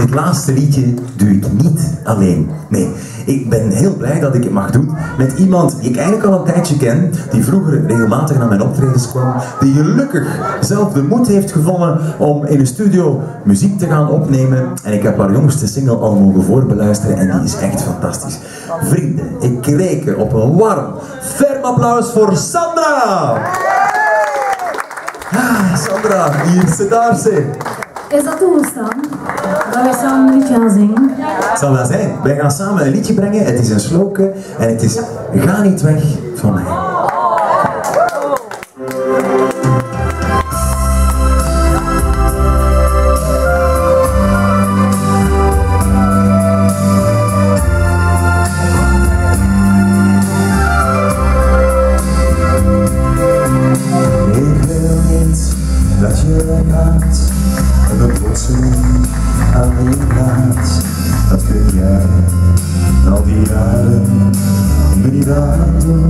dit laatste liedje doe ik niet alleen. Nee, ik ben heel blij dat ik het mag doen met iemand die ik eigenlijk al een tijdje ken, die vroeger regelmatig naar mijn optredens kwam, die gelukkig zelf de moed heeft gevonden om in een studio muziek te gaan opnemen. En ik heb haar jongste single al mogen voorbeluisteren en die is echt fantastisch. Vrienden, ik reken op een warm, ferm applaus voor Sandra! Sandra, hier zit daar ze. Is dat toegestaan? Dat wij samen een liedje gaan zingen? Het zal wel zijn. Wij gaan samen een liedje brengen. Het is een slogan en het is Ga niet weg van mij. Ik wil niet dat je weggaat en me plotseling alleen laat. Dat kun jij al die jaren me niet aan.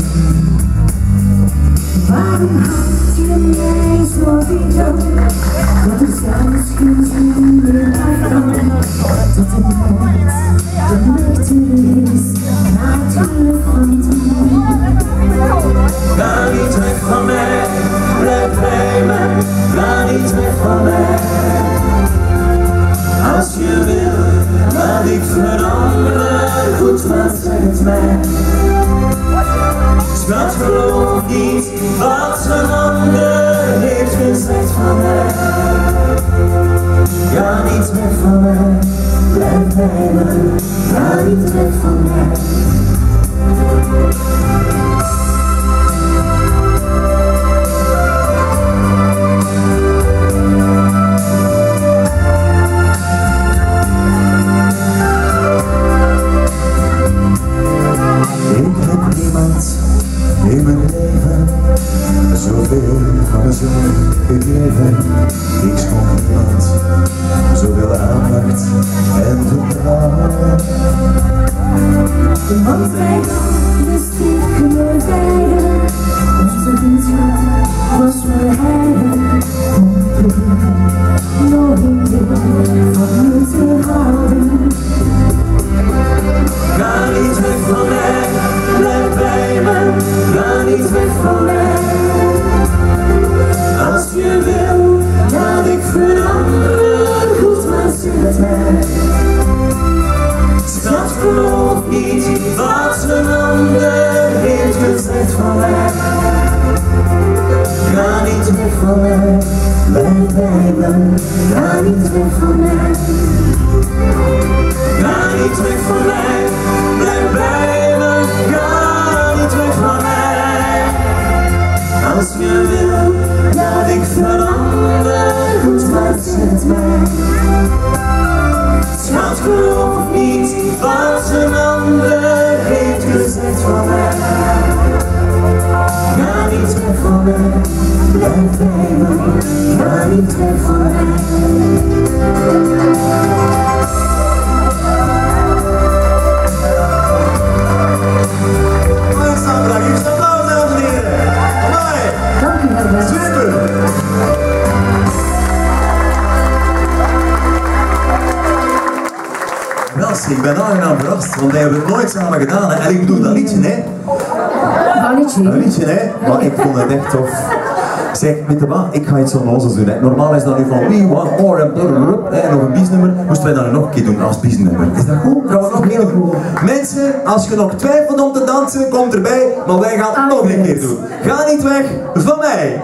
Waarom had je mij zo verteld dat er zelfs geen zin meer uitkwam? Dat het nooit de lichter is natuurlijk van toen. Ga niet weg van mij, blijf bij me, ga niet weg van mij. Als je wil dat ik verander, goed, wat zeg het mij. Schat, geloof niet wat een ander heeft gezegd van mij. Ga niet weg van mij, blijf bij me, ga niet weg van mij. Ik heb niemand in mijn leven zoveel van mezelf gegeven. Ik schonk niemand zoveel aandacht en vertrouwen. Want wij de stiekem beiden, onze vriendschap was verheiden. Nog een keer van moeten houden. Ga niet weg van mij, blijf bij me, ga niet weg van mij. Als je wil dat ik verander, goed, maar zeg het mij. Schat, geloof niet wat een ander heeft gezegd van mij. Ga niet weg van mij, blijf bij me, ga niet weg van mij. Ga niet weg van mij, blijf bij me, ga niet weg van mij. Als je wil dat ik verander, goed, maar zeg het mij. Schat, geloof niet wat een ander heeft gezegd van mij. Ga niet weg van mij, blijf bij me, ga niet weg van mij. Sandra, hier is een applaus, dames en heren. Amai. Dank u wel. Super. Verrast, ik ben aangenaam verrast, want wij hebben het nooit samen gedaan. Hè. En ik bedoel dat liedje, hè? Dat liedje, hè? Maar ik vond het echt tof. Zeg, weet je wat, ik ga iets onnozels doen. Hè. Normaal is dat nu van We Want More en blablabla, en nog een biesnummer. Moesten wij dat nog een keer doen als biesnummer. Is dat goed? Gaan we nog heel goed. Mensen, als je nog twijfelt om te dansen, kom erbij. Maar wij gaan het nog een keer doen. Ga niet weg van mij.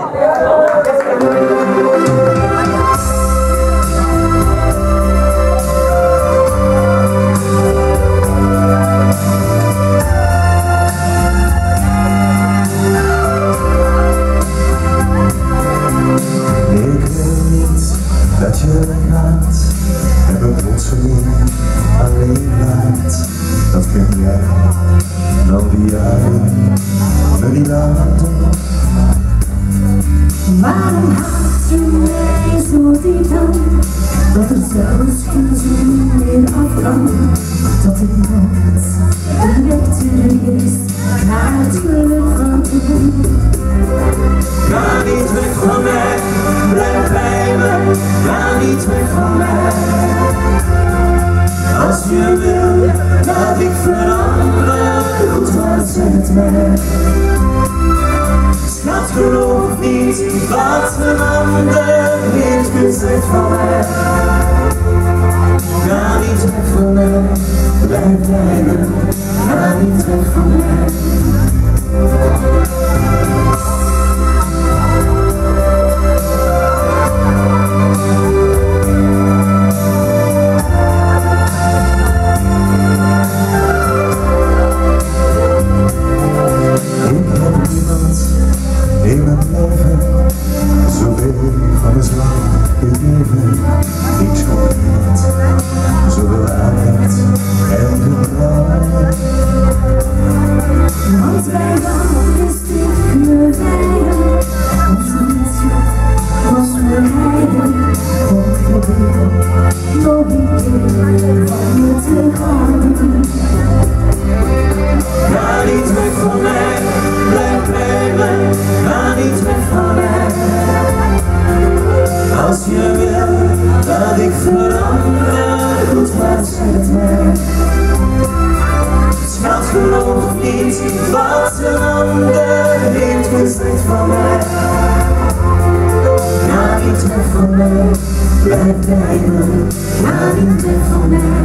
Dat je weggaat en me plotseling alleen laat. Dat kun jij dan die jaren me niet laten. Waarom had je mij zo diep aan, dat er zelfs geen zin meer afkwam? Dat het nooit de weg terug is naar het geluk van toen. Ga niet weg van mij, blijf bij me, ga niet weg van mij. je wil dat ik verander, goed was het mij. Schat, geloof niet wat een ander heeft gezegd van mij. Ga niet weg van mij, blijf bij me. Ga niet weg van mij. In mijn leven, zoveel van mijn slag gegeven. Ik schop niet, zoveel aandacht en vertrouwen. Want wij waren stiekem rijden, onze liefde was verrijden. Ook de wereld nog een keer van je te houden. Ga niet weg van mij, blijf bij me. Ga niet weg van mij. Als je wil dat ik verander, goed was het mij. Schat, geloof niet wat een ander heeft gezegd van mij. Ga niet weg van mij, blijf bij me. Ga niet weg van mij.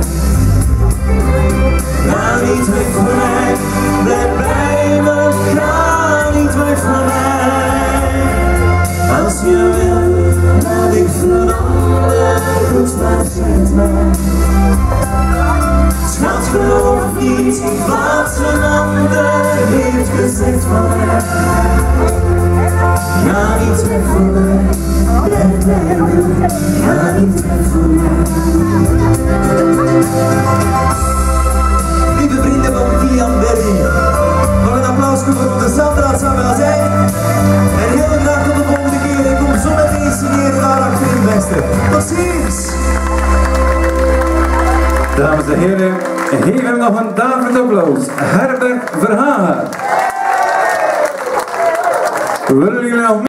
Ga niet weg van mij, blijf bij me. Ga niet weg van mij. Als je wil dat ik verander, goed was het mij. Schat, geloof niet wat een ander heeft gezegd van mij. Ga niet weg van mij, blijf bij me. Ga niet weg van mij. Lieve vrienden van Kian Berry, nog een applaus voor de Sandra samen als hij. En heel graag tot de volgende keer. Ik kom zo meteen signeren daar achter in het beste. Tot ziens! Dames en heren, geef hem nog een daverend applaus. Herbert Verhagen. Willen jullie nog